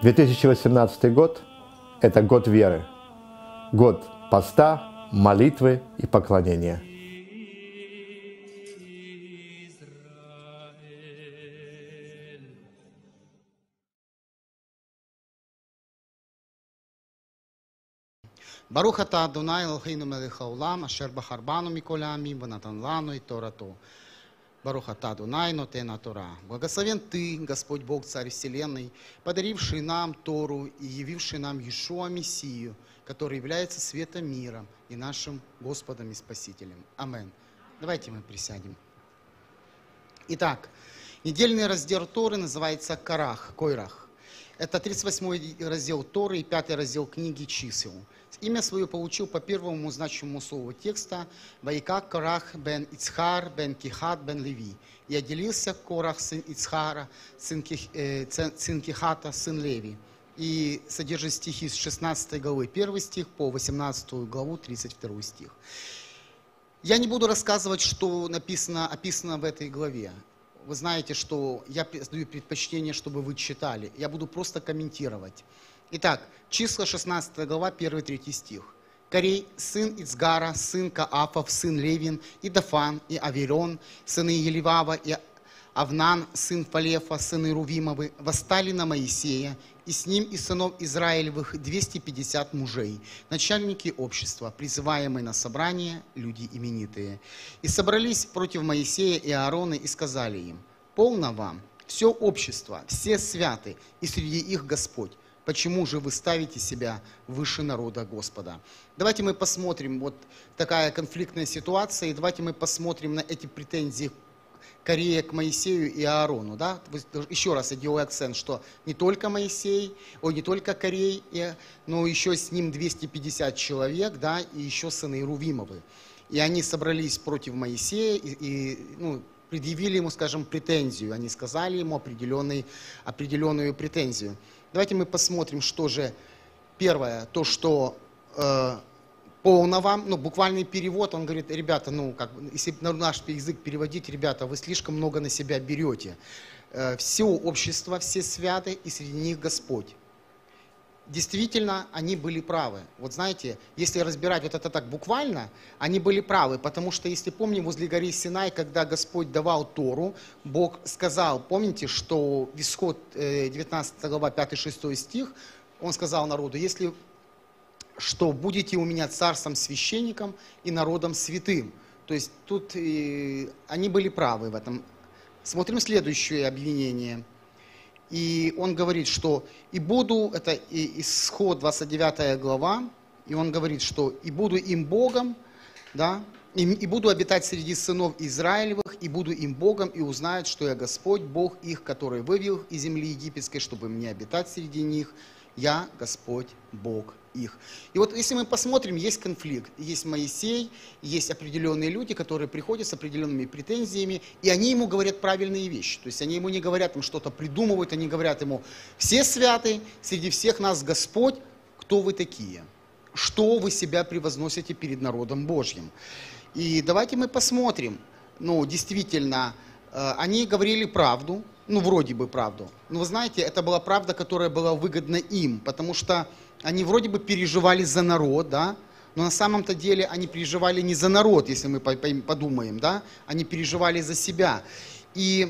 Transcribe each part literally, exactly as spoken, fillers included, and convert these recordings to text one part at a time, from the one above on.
две тысячи восемнадцатый год – это год веры, год поста, молитвы и поклонения. Барух ата Адонай Элохейну мелех хаолам, ашер бахар бану миколь хаамим, венатан лану эт Торато. Барух ата Адонай нотен ха-Тора. Благословен Ты, Господь Бог, Царь Вселенной, подаривший нам Тору и явивший нам Иешуа Мессию, который является светом мира и нашим Господом и Спасителем. Амин. Давайте мы присядем. Итак, недельный раздел Торы называется Корах, Койрах. Это тридцать восьмой раздел Торы и пятый раздел книги Чисел. Имя свое получил по первому значимому слову текста «Ваикак Корах бен Ицхар бен Кихат бен Леви». И отделился Корах, сын Ицхара, сын, Ких, э, сын Кихата, сын Леви. И содержит стихи с шестнадцатой главы первый стих по восемнадцатую главу тридцать второй стих. Я не буду рассказывать, что написано, описано в этой главе. Вы знаете, что я даю предпочтение, чтобы вы читали. Я буду просто комментировать. Итак, числа шестнадцатая глава, первый-третий стих. Корей, сын Ицгара, сын Каафов, сын Левин, и Дафан, и Аверон, сыны Еливава, и Авнан, сын Фалефа, сыны Рувимовы, восстали на Моисея, и с ним и сынов Израилевых двести пятьдесят мужей, начальники общества, призываемые на собрание, люди именитые. И собрались против Моисея и Аарона и сказали им: «Полно вам, все общество, все святы, и среди их Господь. Почему же вы ставите себя выше народа Господа?» Давайте мы посмотрим, вот такая конфликтная ситуация, и давайте мы посмотрим на эти претензии Корея к Моисею и Аарону. Да? Еще раз я делаю акцент, что не только Моисей, о, не только Корей, но еще с ним двести пятьдесят человек, да, и еще сыны Рувимовы. И они собрались против Моисея и, и ну, предъявили ему, скажем, претензию. Они сказали ему определенный, определенную претензию. Давайте мы посмотрим, что же первое, то, что э, полно вам, ну, буквальный перевод, он говорит: ребята, ну, как, если на наш язык переводить, ребята, вы слишком много на себя берете. Э, все общество, все святы, и среди них Господь. Действительно, они были правы. Вот знаете, если разбирать вот это так буквально, они были правы, потому что, если помним, возле горы Синай, когда Господь давал Тору, Бог сказал, помните, что в Исход девятнадцатая глава, пятый-шестой стих, Он сказал народу: если что будете у меня царством, священником и народом святым. То есть тут и, они были правы в этом. Смотрим следующее обвинение. И он говорит, что «и буду», это Исход двадцать девятая глава, и он говорит, что «и буду им Богом, да, и, и буду обитать среди сынов Израилевых, и буду им Богом, и узнают, что я Господь, Бог их, который вывел из земли египетской, чтобы мне обитать среди них, я Господь, Бог их». И вот если мы посмотрим, есть конфликт. Есть Моисей, есть определенные люди, которые приходят с определенными претензиями, и они ему говорят правильные вещи. То есть они ему не говорят, им что-то придумывают, они говорят ему: все святы, среди всех нас Господь, кто вы такие? Что вы себя превозносите перед народом Божьим? И давайте мы посмотрим. Ну, действительно, они говорили правду, ну, вроде бы правду. Но вы знаете, это была правда, которая была выгодна им, потому что они вроде бы переживали за народ, да, но на самом-то деле они переживали не за народ, если мы подумаем, да, они переживали за себя. И,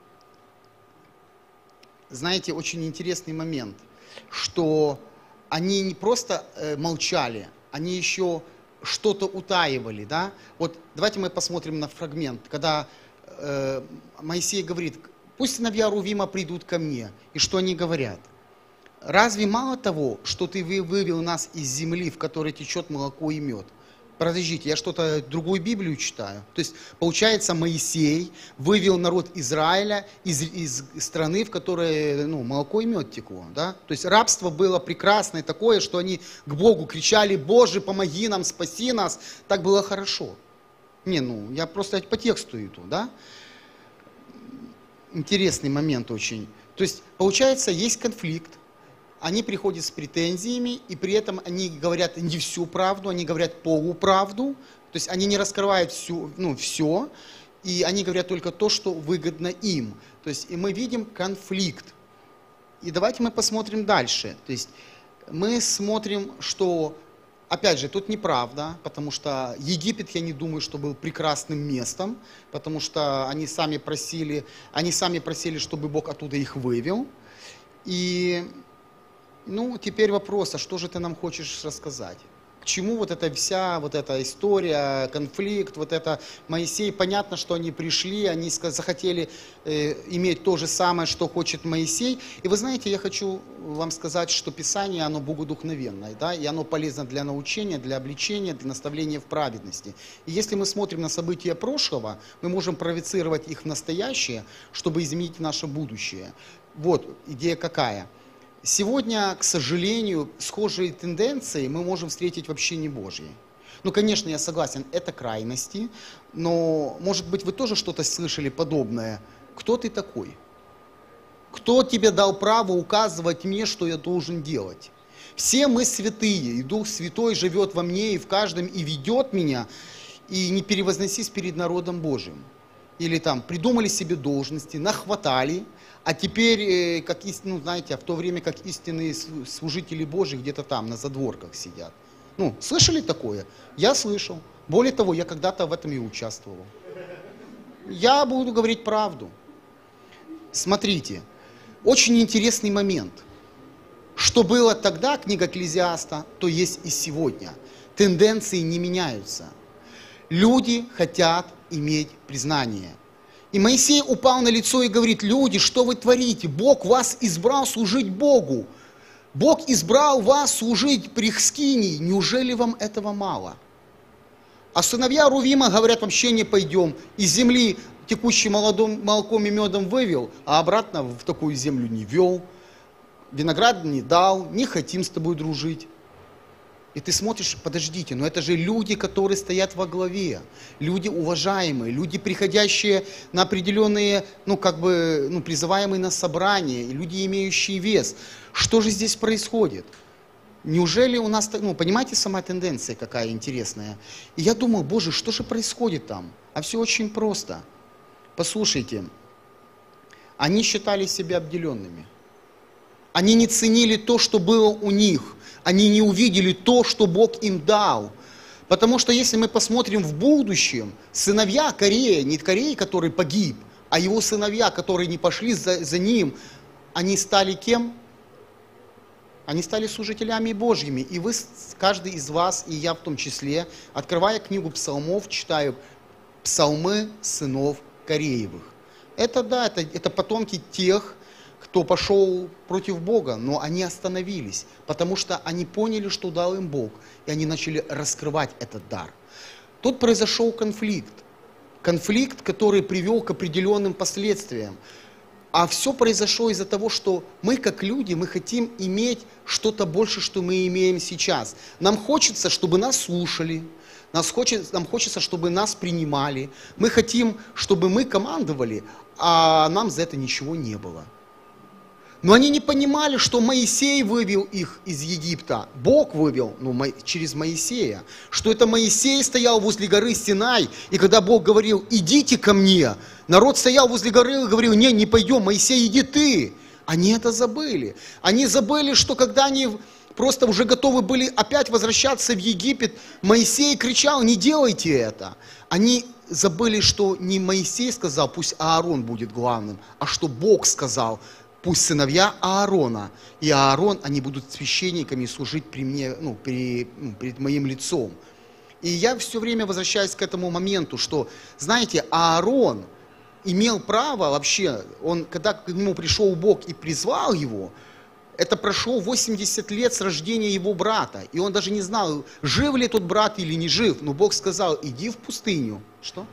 знаете, очень интересный момент, что они не просто э, молчали, они еще что-то утаивали, да. Вот давайте мы посмотрим на фрагмент, когда э, Моисей говорит: «Пусть сыновья Рувима придут ко мне». И что они говорят? «Разве мало того, что ты вывел нас из земли, в которой течет молоко и мед?» Подождите, я что-то другую Библию читаю. То есть, получается, Моисей вывел народ Израиля из, из страны, в которой, ну, молоко и мед текло. Да? То есть рабство было прекрасное такое, что они к Богу кричали: «Боже, помоги нам, спаси нас». Так было хорошо. Не, ну, я просто по тексту иду, да? Интересный момент очень. То есть, получается, есть конфликт. Они приходят с претензиями, и при этом они говорят не всю правду, они говорят полуправду, то есть они не раскрывают всю, ну, все, и они говорят только то, что выгодно им. То есть и мы видим конфликт. И давайте мы посмотрим дальше. То есть мы смотрим, что, опять же, тут неправда, потому что Египет, я не думаю, что был прекрасным местом, потому что они сами просили, они сами просили, чтобы Бог оттуда их вывел. И, ну, теперь вопрос, а что же ты нам хочешь рассказать? К чему вот эта вся вот эта история, конфликт, вот это Моисей, понятно, что они пришли, они захотели э, иметь то же самое, что хочет Моисей. И вы знаете, я хочу вам сказать, что Писание, оно богодухновенное, да, и оно полезно для научения, для обличения, для наставления в праведности. И если мы смотрим на события прошлого, мы можем проецировать их в настоящее, чтобы изменить наше будущее. Вот идея какая. Сегодня, к сожалению, схожие тенденции мы можем встретить в общине Божьей. Ну, конечно, я согласен, это крайности, но, может быть, вы тоже что-то слышали подобное. Кто ты такой? Кто тебе дал право указывать мне, что я должен делать? Все мы святые, и Дух Святой живет во мне и в каждом, и ведет меня, и не перевозносись перед народом Божьим. Или там придумали себе должности, нахватали, а теперь, как, ну, знаете, в то время как истинные служители Божьи где-то там, на задворках сидят. Ну, слышали такое? Я слышал. Более того, я когда-то в этом и участвовал. Я буду говорить правду. Смотрите, очень интересный момент. Что было тогда, книга Экклезиаста, то есть и сегодня. Тенденции не меняются. Люди хотят иметь признание. И Моисей упал на лицо и говорит: люди, что вы творите? Бог вас избрал служить Богу. Бог избрал вас служить при Хскинии. Неужели вам этого мало? А сыновья Рувима говорят: вообще не пойдем. Из земли, текущей молодым, молоком и медом, вывел, а обратно в такую землю не вел. Виноград не дал, не хотим с тобой дружить. И ты смотришь, подождите, но это же люди, которые стоят во главе, люди уважаемые, люди, приходящие на определенные, ну как бы, ну призываемые на собрания, люди, имеющие вес. Что же здесь происходит? Неужели у нас, ну понимаете, сама тенденция какая интересная? И я думал, Боже, что же происходит там? А все очень просто. Послушайте, они считали себя обделенными. Они не ценили то, что было у них. Они не увидели то, что Бог им дал. Потому что если мы посмотрим в будущем, сыновья Корея, не Корея, который погиб, а его сыновья, которые не пошли за, за ним, они стали кем? Они стали служителями Божьими. И вы, каждый из вас, и я в том числе, открывая книгу псалмов, читаю псалмы сынов Кореевых. Это да, это, это потомки тех, кто пошел против Бога, но они остановились, потому что они поняли, что дал им Бог, и они начали раскрывать этот дар. Тут произошел конфликт. Конфликт, который привел к определенным последствиям. А все произошло из-за того, что мы, как люди, мы хотим иметь что-то больше, что мы имеем сейчас. Нам хочется, чтобы нас слушали, нас хочет, нам хочется, чтобы нас принимали. Мы хотим, чтобы мы командовали, а нам за это ничего не было. Но они не понимали, что Моисей вывел их из Египта. Бог вывел, ну, через Моисея. Что это Моисей стоял возле горы Синай, и когда Бог говорил: идите ко мне, народ стоял возле горы и говорил: не, не пойдем, Моисей, иди ты. Они это забыли. Они забыли, что когда они просто уже готовы были опять возвращаться в Египет, Моисей кричал: не делайте это. Они забыли, что не Моисей сказал, пусть Аарон будет главным, а что Бог сказал: пусть сыновья Аарона и Аарон, они будут священниками служить при мне, ну, при, ну, перед моим лицом. И я все время возвращаюсь к этому моменту, что, знаете, Аарон имел право вообще, он, когда к нему пришел Бог и призвал его, это прошло восемьдесят лет с рождения его брата. И он даже не знал, жив ли тот брат или не жив. Но Бог сказал: иди в пустыню. Что?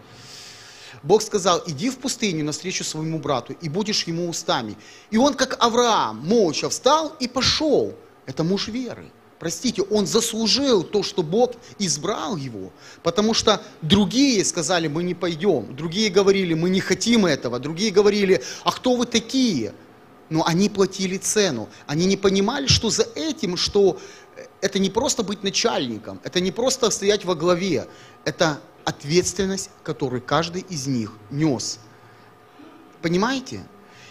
Бог сказал: иди в пустыню навстречу своему брату, и будешь ему устами. И он, как Авраам, молча встал и пошел. Это муж веры. Простите, он заслужил то, что Бог избрал его. Потому что другие сказали: мы не пойдем. Другие говорили: мы не хотим этого. Другие говорили: а кто вы такие? Но они платили цену. Они не понимали, что за этим, что это не просто быть начальником, это не просто стоять во главе, это ответственность, которую каждый из них нес. Понимаете?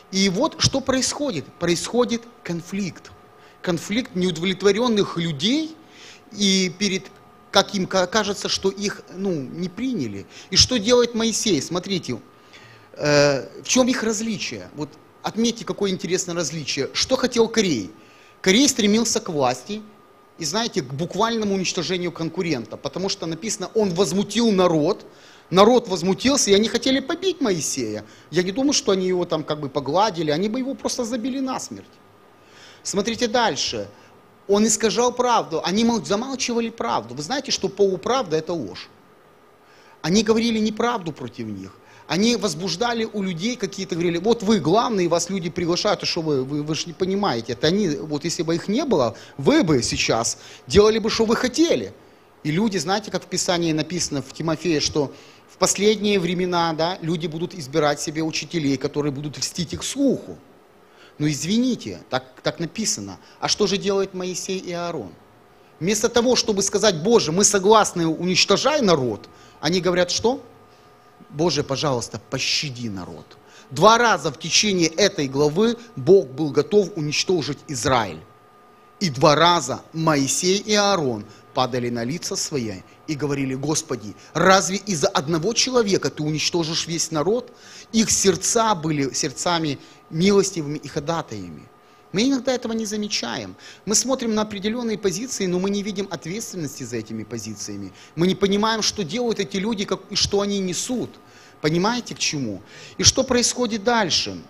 И вот что происходит? Происходит конфликт. Конфликт неудовлетворенных людей, и перед, как им кажется, что их ну, не приняли. И что делает Моисей? Смотрите, э, в чем их различие? Вот отметьте, какое интересное различие. Что хотел Корей? Корей стремился к власти и, знаете, к буквальному уничтожению конкурента, потому что написано, он возмутил народ, народ возмутился, и они хотели побить Моисея. Я не думаю, что они его там как бы погладили, они бы его просто забили насмерть. Смотрите дальше. Он искажал правду, они замалчивали правду. Вы знаете, что полуправда – это ложь. Они говорили неправду против них. Они возбуждали у людей какие-то, говорили, вот вы главные, вас люди приглашают, а что вы, вы, вы же не понимаете. Это они, вот если бы их не было, вы бы сейчас делали бы, что вы хотели. И люди, знаете, как в Писании написано в Тимофее, что в последние времена, да, люди будут избирать себе учителей, которые будут льстить их слуху. Но извините, так, так написано. А что же делает Моисей и Аарон? Вместо того, чтобы сказать, Боже, мы согласны, уничтожай народ, они говорят, что? Боже, пожалуйста, пощади народ. Два раза в течение этой главы Бог был готов уничтожить Израиль. И два раза Моисей и Аарон падали на лица свои и говорили, Господи, разве из-за одного человека ты уничтожишь весь народ? Их сердца были сердцами милостивыми и ходатаями. Мы иногда этого не замечаем. Мы смотрим на определенные позиции, но мы не видим ответственности за этими позициями. Мы не понимаем, что делают эти люди как, и что они несут. Понимаете, к чему? И что происходит дальше?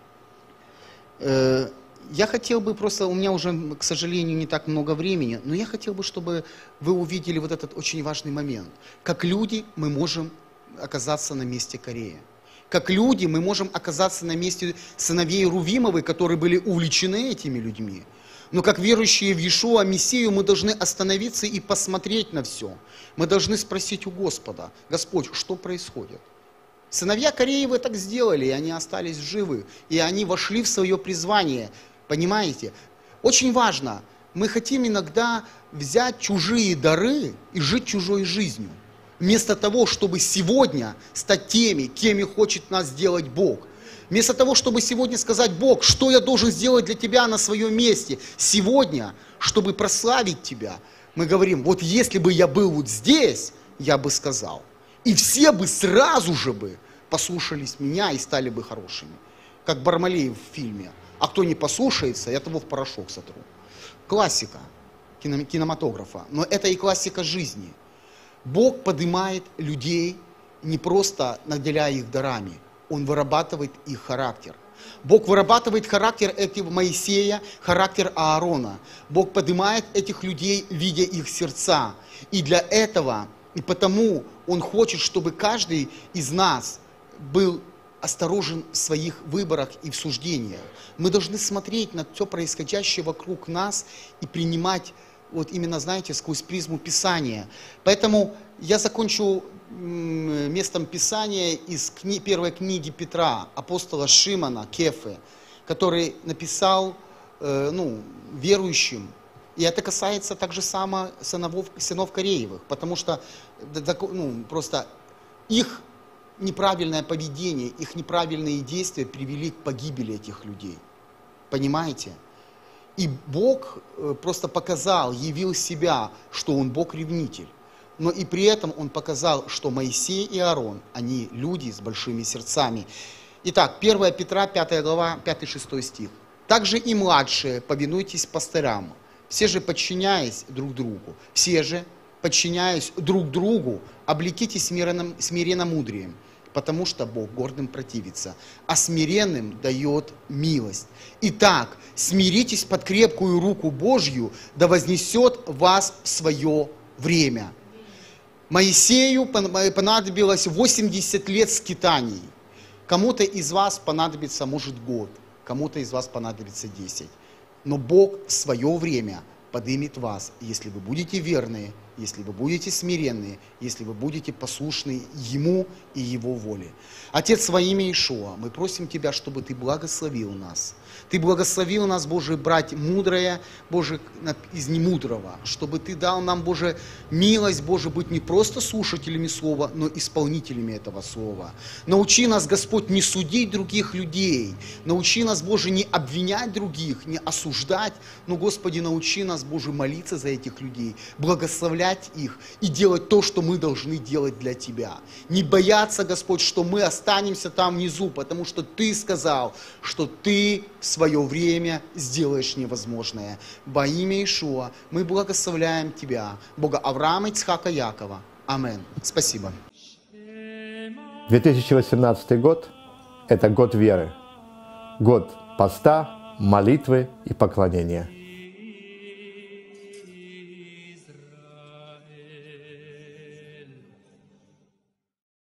Э, я хотел бы просто, у меня уже, к сожалению, не так много времени, но я хотел бы, чтобы вы увидели вот этот очень важный момент. Как люди мы можем оказаться на месте Корея. Как люди мы можем оказаться на месте сыновей Рувимовой, которые были увлечены этими людьми. Но как верующие в Иешуа, Мессию, мы должны остановиться и посмотреть на все. Мы должны спросить у Господа, Господь, что происходит? Сыновья Кореевы так сделали, и они остались живы, и они вошли в свое призвание. Понимаете? Очень важно, мы хотим иногда взять чужие дары и жить чужой жизнью. Вместо того, чтобы сегодня стать теми, кем хочет нас сделать Бог. Вместо того, чтобы сегодня сказать, Бог, что я должен сделать для Тебя на своем месте сегодня, чтобы прославить Тебя, мы говорим, вот если бы я был вот здесь, я бы сказал. И все бы сразу же бы послушались меня и стали бы хорошими. Как Бармалеев в фильме. А кто не послушается, я того в порошок сотру. Классика кинематографа. Но это и классика жизни. Бог поднимает людей, не просто наделяя их дарами, Он вырабатывает их характер. Бог вырабатывает характер этих Моисея, характер Аарона. Бог поднимает этих людей, видя их сердца. И для этого, и потому Он хочет, чтобы каждый из нас был осторожен в своих выборах и в суждениях. Мы должны смотреть на все происходящее вокруг нас и принимать вот именно, знаете, сквозь призму Писания. Поэтому я закончу местом Писания из кни- первой книги Петра, апостола Шимона, Кефы, который написал э, ну, верующим. И это касается также само сыновов, сынов Кореевых, потому что ну, просто их неправильное поведение, их неправильные действия привели к погибели этих людей. Понимаете? И Бог просто показал, явил себя, что Он Бог-ревнитель. Но и при этом Он показал, что Моисей и Аарон, они люди с большими сердцами. Итак, первая Петра, пятая глава, пятый-шестой стих. «Также и младшие повинуйтесь пастырям, все же подчиняясь друг другу, все же, подчиняясь друг другу, облекитесь смиренным, смиренномудрием, потому что Бог гордым противится, а смиренным дает милость. Итак, смиритесь под крепкую руку Божью, да вознесет вас в свое время». Моисею понадобилось восемьдесят лет скитаний. Кому-то из вас понадобится, может, год, кому-то из вас понадобится десять. Но Бог в свое время поднимет вас, если вы будете верны если вы будете смиренны, если вы будете послушны Ему и Его воле. Отец, во имя Иешуа, мы просим Тебя, чтобы Ты благословил нас. Ты благословил нас, Боже, брать мудрое, Боже, из немудрого, чтобы Ты дал нам, Боже, милость, Боже, быть не просто слушателями Слова, но исполнителями этого Слова. Научи нас, Господь, не судить других людей. Научи нас, Боже, не обвинять других, не осуждать, но, Господи, научи нас, Боже, молиться за этих людей, благословлять их и делать то, что мы должны делать для Тебя. Не бояться, Господь, что мы останемся там внизу, потому что Ты сказал, что Ты в свое время сделаешь невозможное. Во имя Иешуа мы благословляем Тебя, Бога Авраама, Ицхака, Якова. Амин. Спасибо. две тысячи восемнадцатый год – это год веры, год поста, молитвы и поклонения.